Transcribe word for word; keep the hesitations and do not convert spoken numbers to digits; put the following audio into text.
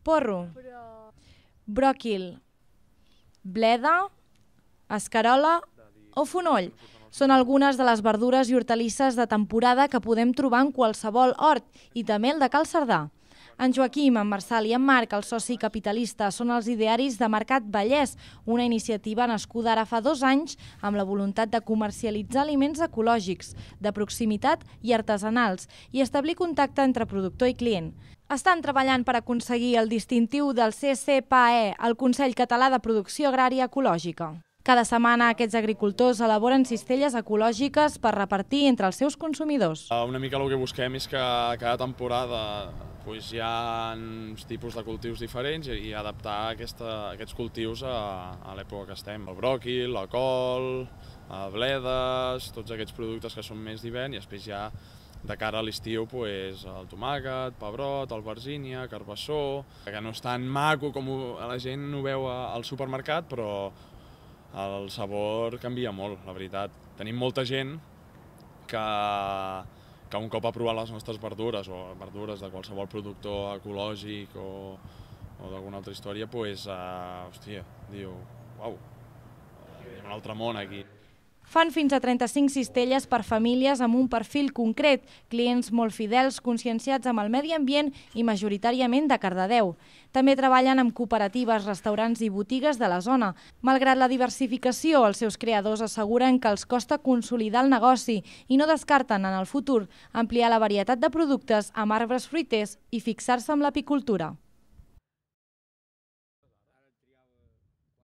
porro, bròquil, bleda, escarola o fonoll. Són algunes de les verdures i hortalisses de temporada que podem trobar en qualsevol hort i també el de Cal Cerdà. En Joaquim, en Marçal i en Marc, el soci capitalista, són els idearis de Mercat Vallès, una iniciativa nascuda ara fa dos anys amb la voluntat de comercialitzar aliments ecològics, de proximitat i artesanals i establir contacte entre productor i client. Estan treballant per aconseguir el distintiu del C C P A E, el Consell Català de Producció Agrària Ecològica. Cada setmana aquests agricultors elaboren cistelles ecològiques per repartir entre els seus consumidors. Una mica el que busquem és que cada temporada hi ha uns tipus de cultius diferents i adaptar aquests cultius a l'època que estem. El bròquil, la col, bledes, tots aquests productes que són més d'hivern i després ja de cara a l'estiu el tomàquet, pebrot, albergínia, carbassó, que no és tan maco com la gent ho veu al supermercat, però el sabor canvia molt, la veritat. Tenim molta gent que, que un cop ha provat les nostres verdures o verdures de qualsevol productor ecològic o, o d'alguna altra història, doncs, uh, hòstia, diu, uau, hi ha un altre món aquí. Fan fins a trenta-cinc cistelles per famílies amb un perfil concret, clients molt fidels, conscienciats amb el medi ambient i majoritàriament de Cardedeu. També treballen amb cooperatives, restaurants i botigues de la zona. Malgrat la diversificació, els seus creadors asseguren que els costa consolidar el negoci i no descarten en el futur ampliar la varietat de productes amb arbres fruiters i fixar-se amb l'apicultura.